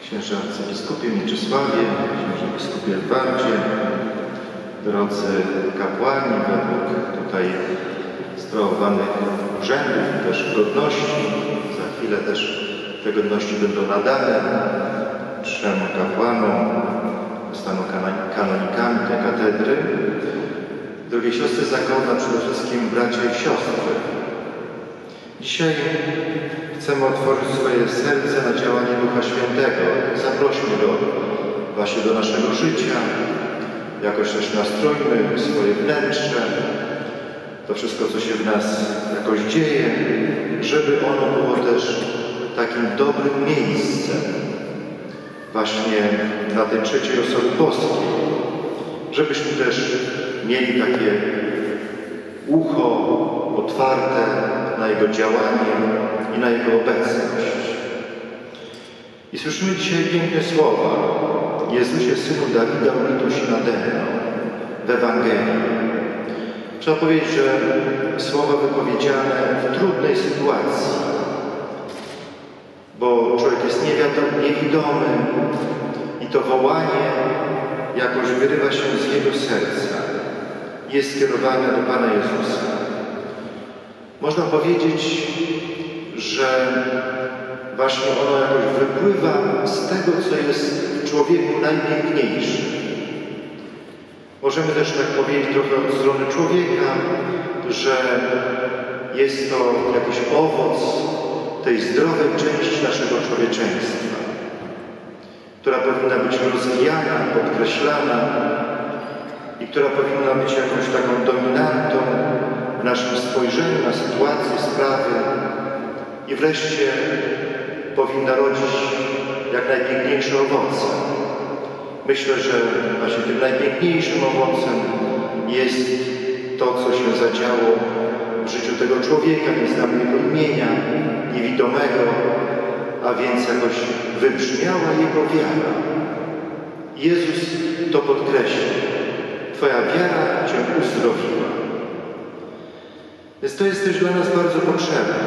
księże arcybiskupie Mieczysławie, księże biskupie Edwardzie, drodzy kapłani według tutaj sprawowanych urzędów i też godności. Za chwilę też te godności będą nadane 3 kapłanom, zostaną kanonikami tej katedry. Drogie siostry zakonna, przede wszystkim bracia i siostry. Dzisiaj chcemy otworzyć swoje serce na działanie Ducha Świętego. Zaprośmy Go właśnie do naszego życia, jakoś też nastrojmy swoje wnętrze, to wszystko, co się w nas jakoś dzieje, żeby ono było też takim dobrym miejscem właśnie dla tej trzeciej osoby boskiej, żebyśmy też mieli takie ucho otwarte na Jego działanie i na Jego obecność. I słyszymy dzisiaj piękne słowa: Jezusie, Synu Dawida, ulituj się nade mną, w Ewangelii. Trzeba powiedzieć, że słowa wypowiedziane w trudnej sytuacji, bo człowiek jest niewidomy i to wołanie jakoś wyrywa się z jego serca. Jest skierowane do Pana Jezusa. Można powiedzieć, że właśnie ono jakoś wypływa z tego, co jest w człowieku najpiękniejsze. Możemy też tak powiedzieć trochę od strony człowieka, że jest to jakiś owoc tej zdrowej części naszego człowieczeństwa, która powinna być rozwijana, podkreślana i która powinna być jakąś taką dominantą w naszym spojrzeniu na sytuacje, sprawy i wreszcie powinna rodzić jak najpiękniejsze owoce. Myślę, że właśnie tym najpiękniejszym owocem jest to, co się zadziało w życiu tego człowieka, nie znamy jego imienia, niewidomego, a więc jakoś wybrzmiała jego wiara. Jezus to podkreślił. Twoja wiara Cię uzdrowiła. Więc to jest też dla nas bardzo potrzebne,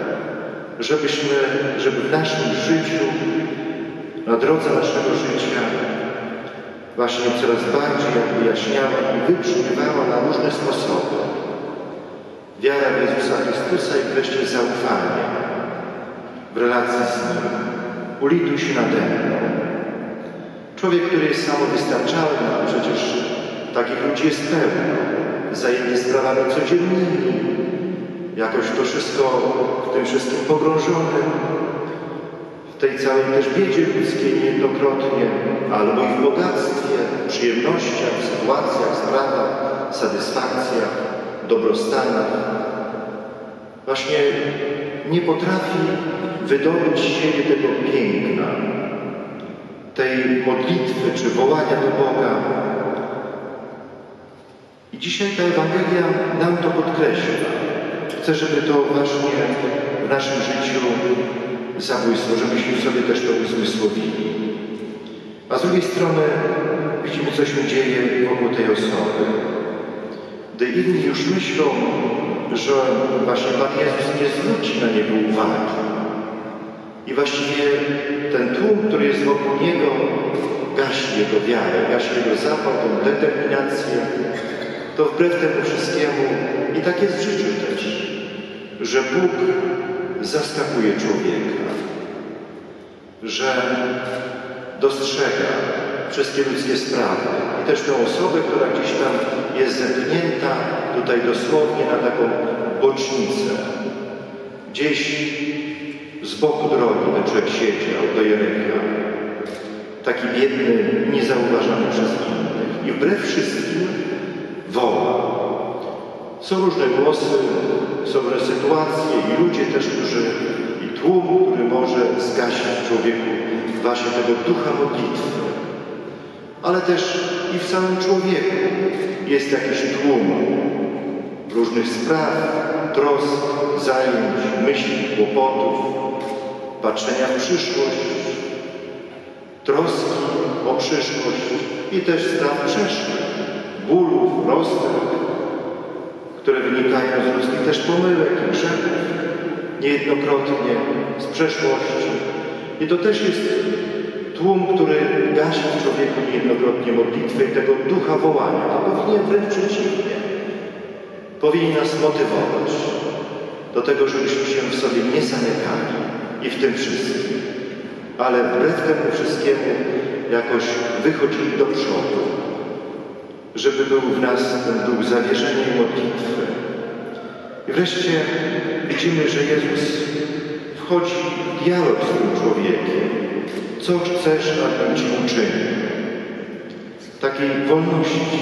żeby w naszym życiu, na drodze naszego życia właśnie coraz bardziej wyjaśniała i wybrzmiewała na różne sposoby. Wiara w Jezusa Chrystusa i wreszcie zaufanie w relacji z Nim. Ulituj się nade mną. Człowiek, który jest samowystarczały, no przecież takich ludzi jest pełno, zajęty sprawami codziennymi, jakoś to wszystko, w tym wszystkim pogrążony, w tej całej też biedzie ludzkiej niejednokrotnie, albo i w bogactwie, przyjemnościach, sytuacjach, sprawach, satysfakcjach, dobrostanach. Właśnie nie potrafi wydobyć z siebie tego piękna, tej modlitwy czy wołania do Boga. I dzisiaj ta Ewangelia nam to podkreśla. Chcę, żeby to właśnie w naszym życiu zabłysło, żebyśmy sobie też to uzmysłowili. A z drugiej strony widzimy, co się dzieje wokół tej osoby. Gdy inni już myślą, że właśnie Pan Jezus nie zwróci na niego uwagi. I właściwie ten tłum, który jest wokół Niego, gasi Jego wiarę, gasi Jego zapał, tę determinację. To wbrew temu wszystkiemu, i tak jest w życiu też, że Bóg zaskakuje człowieka, że dostrzega wszystkie ludzkie sprawy i też tę osobę, która gdzieś tam jest zepchnięta tutaj dosłownie na taką bocznicę. Gdzieś z boku drogi ten człowiek siedział do Jericha, taki biedny, niezauważany przez innych i wbrew wszystkim woła. Są różne głosy, są różne sytuacje i ludzie też, i tłum, który może zgasić w człowieku właśnie tego ducha modlitwy. Ale też i w samym człowieku jest jakiś tłum różnych spraw, trosk, zajęć, myśli, kłopotów, patrzenia w przyszłość, troski o przyszłość i też spraw przeszłych, bólów, rozterek, które wynikają z ludzkich też pomyłek i grzechów, niejednokrotnie z przeszłości. I to też jest Tłum, który gasi w człowieku niejednokrotnie modlitwę i tego ducha wołania, a powinien wręcz przeciwnie. Powinien nas motywować do tego, żebyśmy się w sobie nie zamykali i w tym wszystkim, ale wbrew temu wszystkiemu jakoś wychodzili do przodu, żeby był w nas ten duch zawierzenia i modlitwy. I wreszcie widzimy, że Jezus wchodzi w dialog z tym człowiekiem. Co chcesz, abym Ci uczynił? Takiej wolności.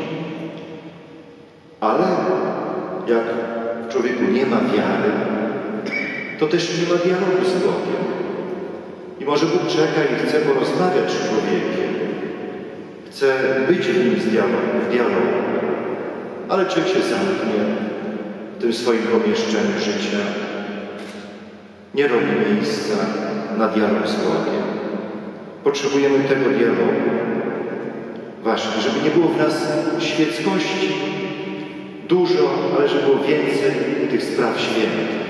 Ale jak w człowieku nie ma wiary, to też nie ma dialogu z Bogiem. I może Bóg czeka i chce porozmawiać z człowiekiem. Chce być w nim w dialogu. Ale człowiek się zamknie w tym swoim pomieszczeniu życia. Nie robi miejsca na dialog z Bogiem. Potrzebujemy tego dialogu. Właśnie, żeby nie było w nas świeckości dużo, ale żeby było więcej tych spraw świętych.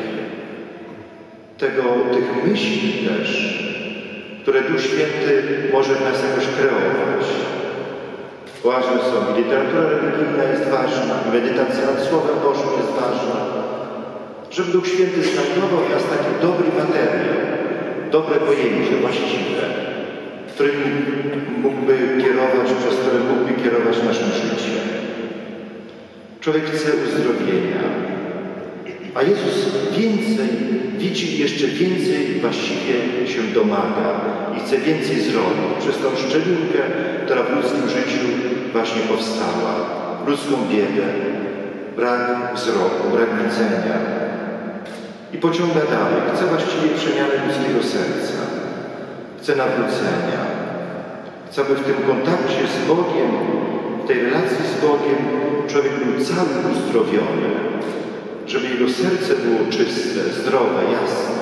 Tych myśli też, które Duch Święty może w nas jakoś kreować. Ważne są i literatura religijna jest ważna, i medytacja nad Słowem Bożym jest ważna. Żeby Duch Święty znajdował w nas taki dobry materiał, dobre pojęcie, właściwe, którym mógłby kierować, przez które mógłby kierować naszym życiem. Człowiek chce uzdrowienia, a Jezus widzi jeszcze więcej właściwie się domaga i chce więcej zrobić przez tą szczelinkę, która w ludzkim życiu właśnie powstała. Ludzką biedę, brak wzroku, brak widzenia. I pociąga dalej. Chce właściwie przemiany ludzkiego serca. Chce nawrócenia. Chce, aby w tym kontakcie z Bogiem, w tej relacji z Bogiem człowiek był cały uzdrowiony. Żeby jego serce było czyste, zdrowe, jasne.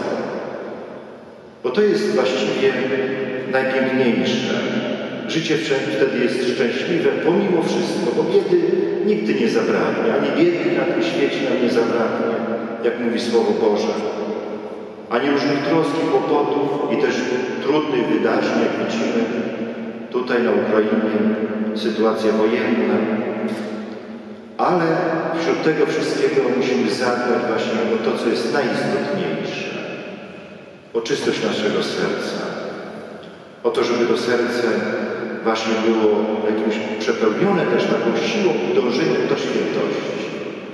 Bo to jest właściwie najpiękniejsze. Życie wtedy jest szczęśliwe pomimo wszystko, bo biedy nigdy nie zabraknie, ani biedy na tym świecie nam nie zabraknie, jak mówi Słowo Boże. Ani różnych trosk i kłopotów i też trudnych wydarzeń, jak widzimy tutaj na Ukrainie, sytuacja wojenna. Ale wśród tego wszystkiego musimy zadbać właśnie o to, co jest najistotniejsze. O czystość naszego serca. O to, żeby to serce właśnie było jakimś przepełnione też taką siłą i dążeniem do świętości.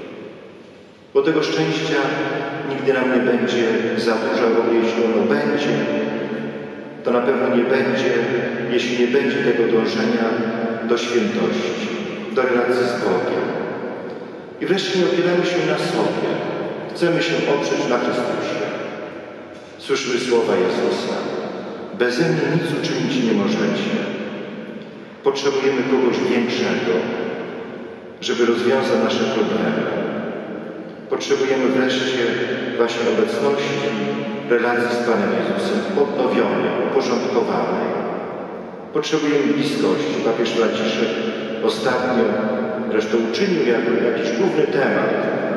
Bo tego szczęścia nigdy nam nie będzie za dużo, bo jeśli ono będzie, to na pewno nie będzie, jeśli nie będzie tego dążenia do świętości, do relacji z Bogiem. I wreszcie nie opieramy się na sobie. Chcemy się oprzeć na Chrystusie. Słyszymy słowa Jezusa. Beze mnie nic uczynić nie możecie. Potrzebujemy kogoś większego, żeby rozwiązać nasze problemy. Potrzebujemy wreszcie właśnie obecności, relacji z Panem Jezusem, odnowionej, uporządkowanej. Potrzebujemy bliskości. Papież Franciszek ostatnio zresztą uczynił jakiś główny temat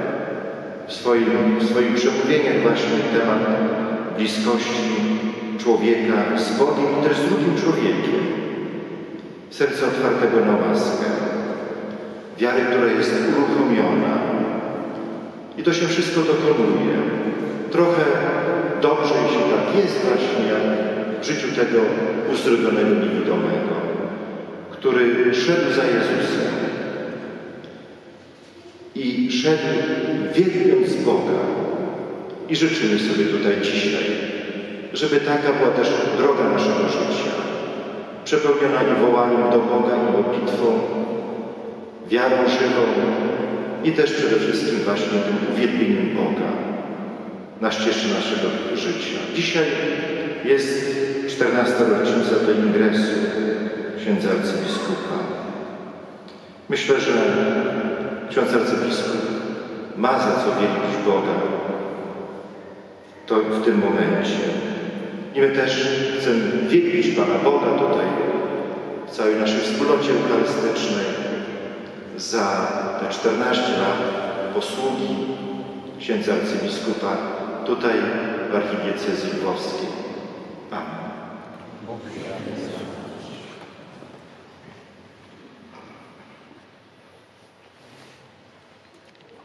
w swoim przemówieniach właśnie temat bliskości człowieka z Bogiem i też z drugim człowiekiem. Serce otwartego na łaskę. Wiary, która jest uruchomiona. I to się wszystko dokonuje. Trochę dobrze, jeśli tak jest właśnie, jak w życiu tego uzdrowionego niewidomego, który szedł za Jezusem i szedł wielbiąc Boga. I życzymy sobie tutaj dzisiaj, żeby taka była też droga naszego życia, przepełniona i wołaniem do Boga, i modlitwą, wiarą żywą i też przede wszystkim właśnie tym uwielbieniem Boga na ścieżce naszego życia. Dzisiaj jest 14. rocznica do ingresu księdza arcybiskupa. Myślę, że ksiądz arcybiskup ma za co wielbić Boga to w tym momencie. I my też chcemy wielbić Pana Boga tutaj w całej naszej wspólnocie eucharystycznej za te 14 lat posługi księdza arcybiskupa tutaj w archidiecezji lwowskiej.